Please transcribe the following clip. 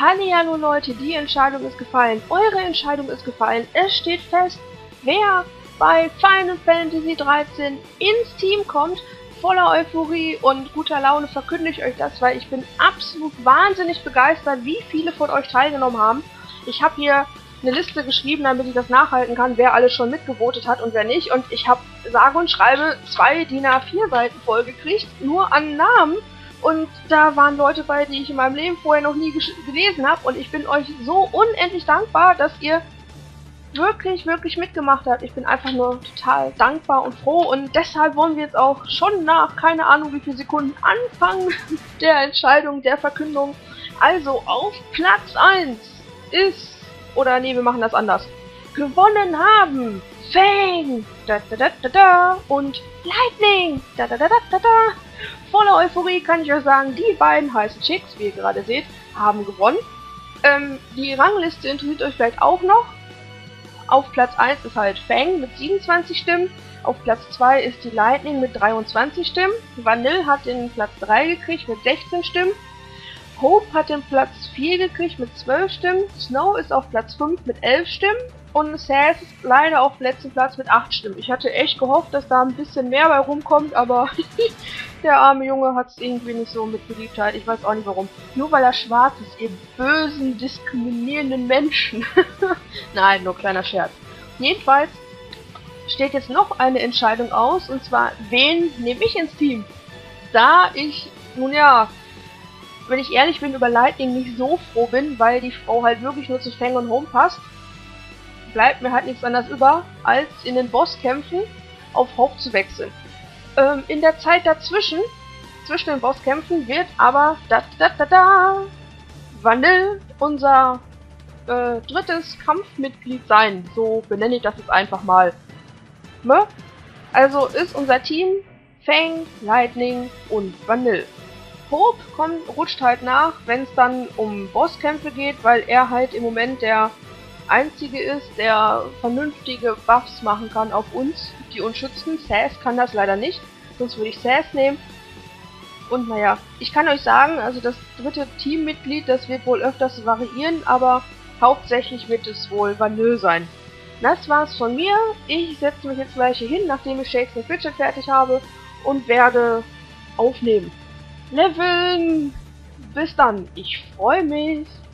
Hallihallo Leute, die Entscheidung ist gefallen. Eure Entscheidung ist gefallen. Es steht fest, wer bei Final Fantasy 13 ins Team kommt. Voller Euphorie und guter Laune verkünde ich euch das, weil ich bin absolut wahnsinnig begeistert, wie viele von euch teilgenommen haben. Ich habe hier eine Liste geschrieben, damit ich das nachhalten kann, wer alles schon mitgevotet hat und wer nicht. Und ich habe sage und schreibe 2 DIN A4 Seiten voll gekriegt, nur an Namen. Und da waren Leute bei, die ich in meinem Leben vorher noch nie gelesen habe. Und ich bin euch so unendlich dankbar, dass ihr wirklich mitgemacht habt. Ich bin einfach nur total dankbar und froh. Und deshalb wollen wir jetzt auch schon nach, keine Ahnung wie viele Sekunden, anfangen der Entscheidung, der Verkündung. Also auf Platz 1 ist, oder nee, wir machen das anders. Gewonnen haben Fang und Lightning Voller Euphorie kann ich euch sagen, die beiden heißen Chicks, wie ihr gerade seht, haben gewonnen. Die Rangliste interessiert euch vielleicht auch noch. Auf Platz 1 ist halt Fang mit 27 Stimmen. Auf Platz 2 ist die Lightning mit 23 Stimmen. Vanille hat den Platz 3 gekriegt mit 16 Stimmen. Hope hat den Platz 4 gekriegt mit 12 Stimmen. Snow ist auf Platz 5 mit 11 Stimmen. Und Sass ist leider auf dem letzten Platz mit 8 Stimmen. Ich hatte echt gehofft, dass da ein bisschen mehr bei rumkommt, aber der arme Junge hat es irgendwie nicht so mit Beliebtheit. Ich weiß auch nicht warum. Nur weil er schwarz ist, ihr bösen, diskriminierenden Menschen. Nein, nur kleiner Scherz. Jedenfalls steht jetzt noch eine Entscheidung aus, und zwar, wen nehme ich ins Team? Da ich, nun ja, wenn ich ehrlich bin, über Lightning nicht so froh bin, weil die Frau halt wirklich nur zu Fang und Home passt, bleibt mir halt nichts anderes über, als in den Bosskämpfen auf Hope zu wechseln. In der Zeit dazwischen, zwischen den Bosskämpfen, wird aber Vanille unser drittes Kampfmitglied sein. So benenne ich das jetzt einfach mal. Ne? Also ist unser Team Fang, Lightning und Vanille. Hope rutscht halt nach, wenn es dann um Bosskämpfe geht, weil er halt im Moment der Einzige ist, der vernünftige Buffs machen kann auf uns, die uns schützen. Sass kann das leider nicht, sonst würde ich Sass nehmen. Und naja, ich kann euch sagen, also das dritte Teammitglied, das wird wohl öfters variieren, aber hauptsächlich wird es wohl Vanille sein. Das war's von mir. Ich setze mich jetzt gleich hier hin, nachdem ich Shakes und Fidget fertig habe, und werde aufnehmen. Leveln! Bis dann, ich freue mich!